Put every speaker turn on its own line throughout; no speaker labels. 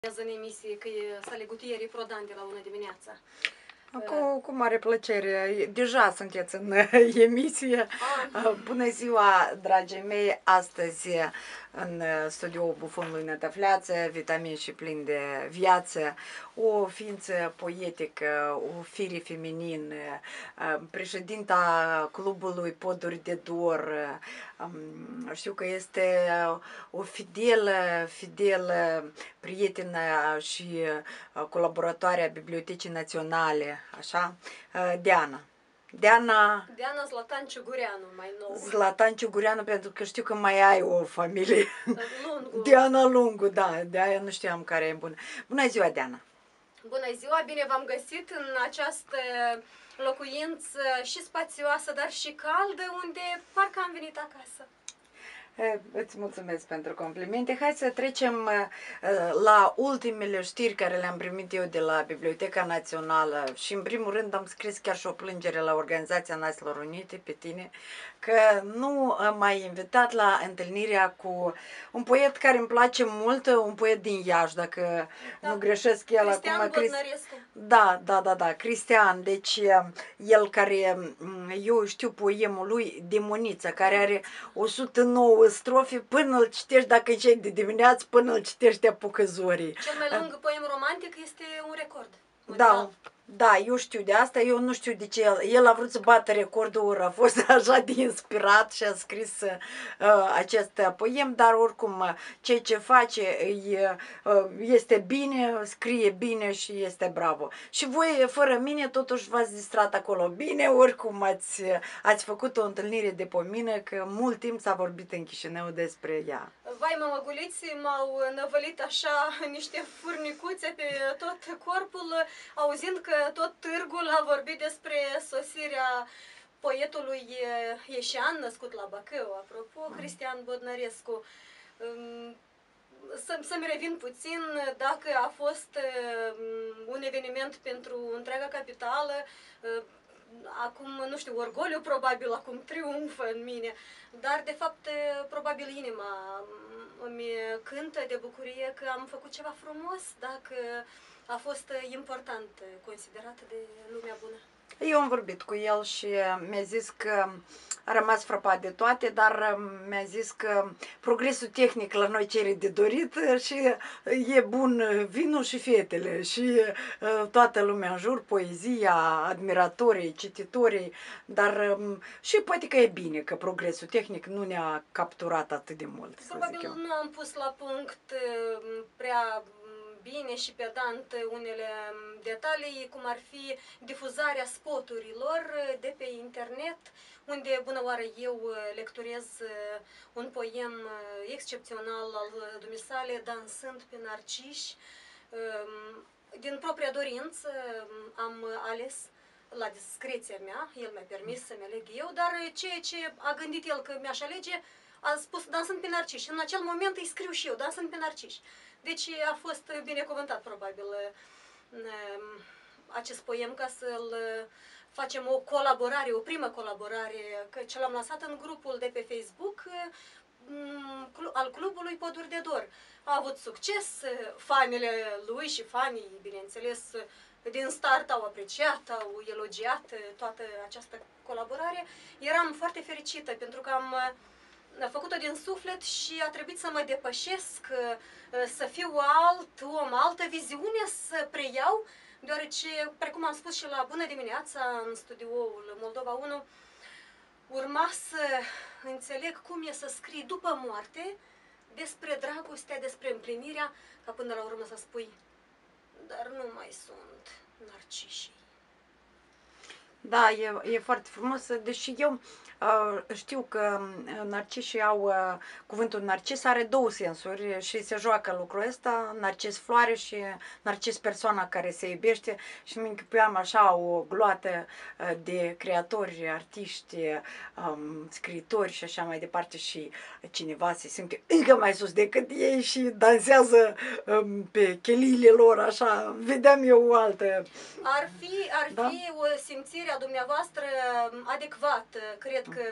în emisie, că e Salegutierii Prodan de la 1 dimineața.
Cu mare plăcere. Deja sunteți în emisie. Bună ziua, dragii mei! Astăzi, în studioul Bufonului Nătăfleață, vitamin și plin de viață, o ființă poetică, o fire feminin, președinta clubului Poduri de Dor. Știu că este o fidelă prietenă și colaboratoare a Bibliotecii Naționale, așa, Diana
Zlatan Ciugureanu, mai nou.
Zlatan Ciugureanu, pentru că știu că mai ai o familie.
Lungu.
Diana Lungu, da, de aia nu știam care e bună. Bună ziua, Diana!
Bună ziua, bine v-am găsit în această locuință și spațioasă, dar și caldă, unde parcă am venit acasă.
Îți mulțumesc pentru complimente. Hai să trecem la ultimele știri care le-am primit eu de la Biblioteca Națională și în primul rând am scris chiar și o plângere la Organizația Națiunilor Unite pe tine că nu m-ai invitat la întâlnirea cu un poet care îmi place mult, un poet din Iași, dacă nu greșesc el
Cristian
acum.
Bodnărescu.
Da, Cristian, deci el care, eu știu poemul lui Demonița, care are 109 strofe, până îl citești, dacă începi de dimineață, până îl citești te apucă zorii.
Cel mai lung poem romantic este un record.
Da, eu știu de asta, eu nu știu de ce el a vrut să bată recordul, ori a fost așa de inspirat și a scris acest poem, dar oricum ceea ce face este bine, scrie bine și este bravo. Și voi, fără mine, totuși v-ați distrat acolo bine, oricum ați făcut o întâlnire de pomină, că mult timp s-a vorbit în Chișinău despre ea.
Vai, mămăguliții m-au năvălit așa niște furnicuțe pe tot corpul, auzind că tot târgul a vorbit despre sosirea poetului ieșean, născut la Bacău, apropo, Cristian Bodnărescu. Să-mi revin puțin, dacă a fost un eveniment pentru întreaga capitală, acum, nu știu, orgoliu probabil, acum triumfă în mine, dar de fapt probabil inima îmi cântă de bucurie că am făcut ceva frumos, dacă a fost important, considerat de lumea bună.
Eu am vorbit cu el și mi-a zis că a rămas frapat de toate, dar mi-a zis că progresul tehnic la noi cere de dorit și e bun vinul și fetele și toată lumea în jur, poezia, admiratorii, cititorii, dar și poate că e bine că progresul tehnic nu ne-a capturat atât de mult.
Probabil nu am pus la punct prea bine și pedant unele detalii, cum ar fi difuzarea spoturilor de pe internet, unde bună oară eu lecturez un poem excepțional al dumisale, Dansând pe Narciși. Din propria dorință am ales la discreția mea, el mi-a permis să-mi aleg eu, dar ceea ce a gândit el că mi-aș alege, a spus Dansând pe Narciși. În acel moment îi scriu și eu, Dansând pe Narciși. Deci a fost binecuvântat probabil acest poem ca să-l facem o colaborare, o primă colaborare, ce l-am lansat în grupul de pe Facebook al clubului Poduri de Dor. A avut succes, fanele lui și fanii, bineînțeles, din start au apreciat, au elogiat toată această colaborare. Eram foarte fericită pentru că am făcut-o din suflet și a trebuit să mă depășesc, să fiu alt om, altă viziune să preiau, deoarece, precum am spus și la Bună dimineața în studioul Moldova 1, urma să înțeleg cum e să scrii după moarte despre dragostea, despre împlinirea, ca până la urmă să spui, dar nu mai sunt narcișii.
Da, e foarte frumos, deși eu știu că narcișii au, cuvântul narcis are două sensuri și se joacă lucrul ăsta, narcis floare și narcis persoana care se iubește și îmi închipuiam așa o gloată de creatori, artiști, scriitori și așa mai departe și cineva se simte încă mai sus decât ei și dansează pe cheliile lor, așa, vedeam eu o altă...
Ar fi o simțire a dumneavoastră adecvată, cred că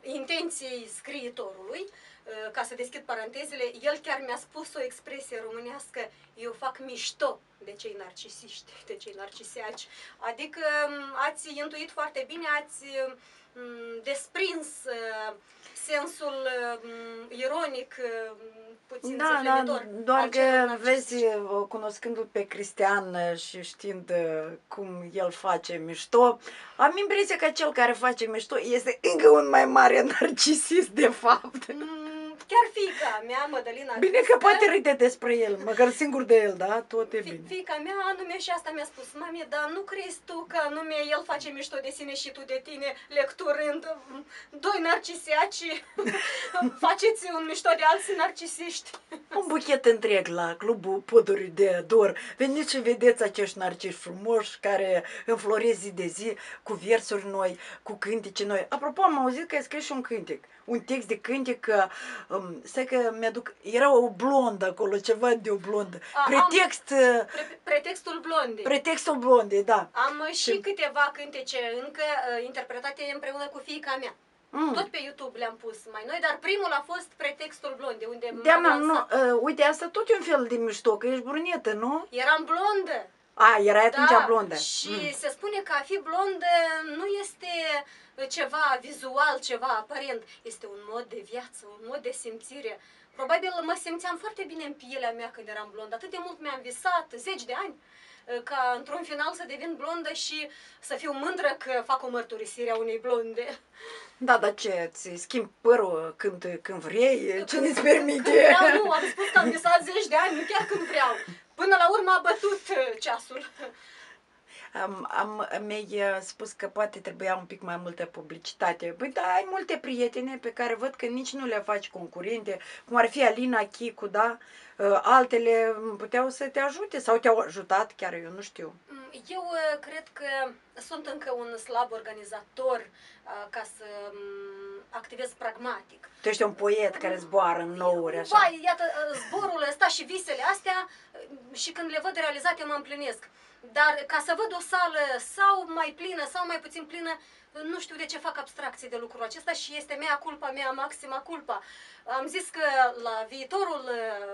intenției scriitorului, ca să deschid parantezele, el chiar mi-a spus o expresie românească: eu fac mișto de cei narcisiști, de cei narcisiaci. Adică ați intuit foarte bine, ați desprins sensul ironic, puțin zâflenitor.
Doar că vezi, cunoscându-l pe Cristian și știind cum el face mișto, am impresia că cel care face mișto este încă un mai mare narcisist, de fapt.
Chiar fiica mea, Mădălina
Bine că poate râde despre el, măcar singur de el, da? Tot e bine.
Fiica mea anume și asta mi-a spus: mami, dar nu crezi tu că anume el face mișto de sine și tu de tine, lecturând doi narcisiaci, faceți un mișto de alții narcisiști?
Un buchet întreg la Clubul Poduri de Dor. Veniți și vedeți acești narciși frumoși care înfloresc zi de zi cu versuri noi, cu cântece noi. Apropo, am auzit că ai scris și un cântec. Un text de cântec, că, stai că mi-aduc, era o blondă acolo, ceva de o blondă.
Pretextul blondei.
Pretextul blondei, da.
Am și câteva cântece încă interpretate împreună cu fiica mea. Tot pe YouTube le-am pus mai noi, dar primul a fost Pretextul blondei, unde
uite, asta tot e un fel de mișto, că ești brunetă, nu?
Eram blondă.
Erai atunci blondă.
Și se spune că a fi blondă nu este ceva vizual, ceva aparent. Este un mod de viață, un mod de simțire. Probabil mă simțeam foarte bine în pielea mea când eram blondă. Atât de mult mi-am visat, 10 de ani, ca într-un final să devin blondă și să fiu mândră că fac o mărturisire a unei blonde.
Da, dar ce, ți schimbi părul când vrei? Ce ne-ți permite?
Nu, am spus că am visat 10 de ani, nu chiar când vreau. Până la urmă a bătut ceasul.
Mi-ai spus că poate trebuia un pic mai multă publicitate. Păi da, ai multe prietene pe care văd că nici nu le faci concurente, cum ar fi Alina Chicu, da? Altele puteau să te ajute sau te-au ajutat, chiar eu nu știu.
Eu cred că sunt încă un slab organizator ca să activez pragmatic.
Tu ești un poet care zboară în nouri, așa.
Vai, iată, zborul ăsta și visele astea, și când le văd realizate mă împlinesc. Dar ca să văd o sală sau mai plină sau mai puțin plină, nu știu de ce fac abstracție de lucrul acesta și este mea culpa, mea maxima culpa. Am zis că la viitorul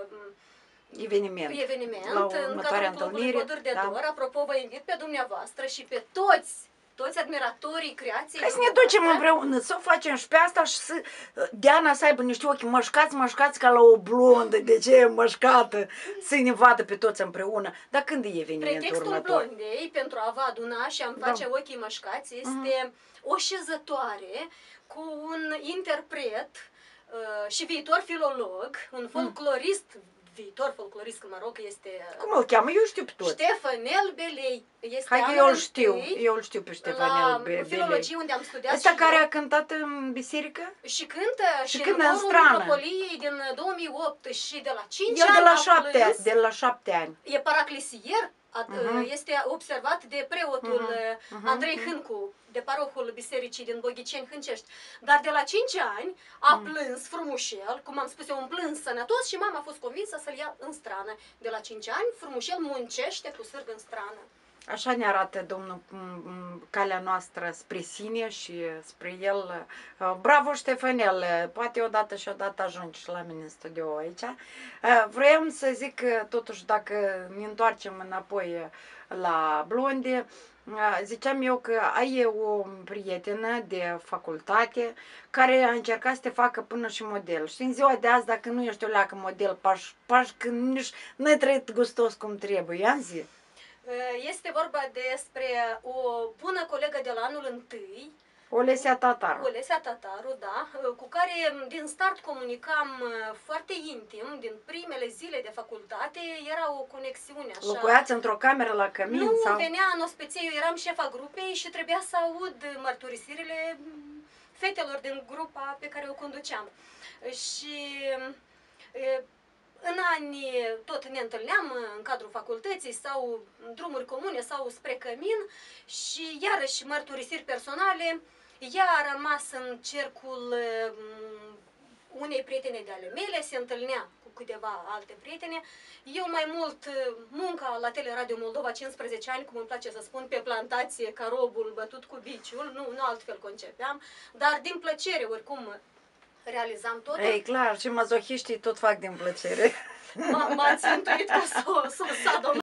eveniment în cadrul Clubului Poduri de Dor, apropo, vă invit pe dumneavoastră și pe toți admiratorii creației.
Hai să ne ducem împreună, să o facem și pe asta și să Diana să aibă niște ochi mășcați ca la o blondă, de ce e mășcată, să-i ne vadă pe toți împreună. Dar când e evenimentul
Pretextul
următor?
blondei, pentru a vă aduna și a-mi face ochii mășcați, este o șezătoare cu un interpret și viitor filolog, un folclorist, viitor folclorist, mă rog, este...
Cum îl cheamă? Eu știu pe tot.
Ștefanel Belei. Este
hai că eu îl știu pe Ștefanel Belei.
La filologie unde am studiat.
Ăsta care a cântat în biserică?
Și cântă și în
în strană.
Metropoliei din 2008 și de la 5
ani.
De
la 7 ani.
E paraclisier. Este observat de preotul Andrei Hâncu, de parohul bisericii din Boghiceni Hâncești. Dar de la 5 ani a plâns frumușel, cum am spus eu, un plâns sănătos și mama a fost convinsă să-l ia în strană. De la 5 ani, frumușel muncește cu sârg în strană.
Așa ne arată Domnul calea noastră spre sine și spre El. Bravo, Ștefanel! Poate odată și odată ajungi și la mine în studio aici. Vroiam să zic că totuși dacă ne întoarcem înapoi la blonde, ziceam eu că ai o prietenă de facultate care a încercat să te facă până și model. Și în ziua de azi, dacă nu ești o leacă model, pași când nici nu-i trăit gustos cum trebuie, i-am zis.
Este vorba despre o bună colegă de la anul întâi,
Olesia Tataru.
Olesia Tataru, da, cu care din start comunicam foarte intim, din primele zile de facultate, era o conexiune așa.
Locuiați într-o cameră la cămin?
Nu,
sau?
venea în ospăție, eu eram șefa grupei și trebuia să aud mărturisirile fetelor din grupa pe care o conduceam. Și în ani tot ne întâlneam în cadrul facultății sau drumuri comune sau spre cămin și iarăși mărturisiri personale. Ea a rămas în cercul unei prietene de ale mele, se întâlnea cu câteva alte prietene. Eu mai mult munca la Teleradio Moldova 15 ani, cum îmi place să spun, pe plantație, ca robul bătut cu biciul, nu altfel concepeam, dar din plăcere oricum realizam totul.
E clar, și mazohiștii tot fac din plăcere.
M-ați intuit că s-o